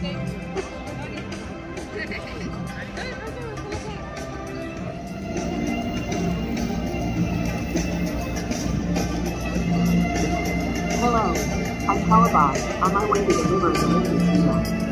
Hello, I'm Calabas, on my way to deliver some to you.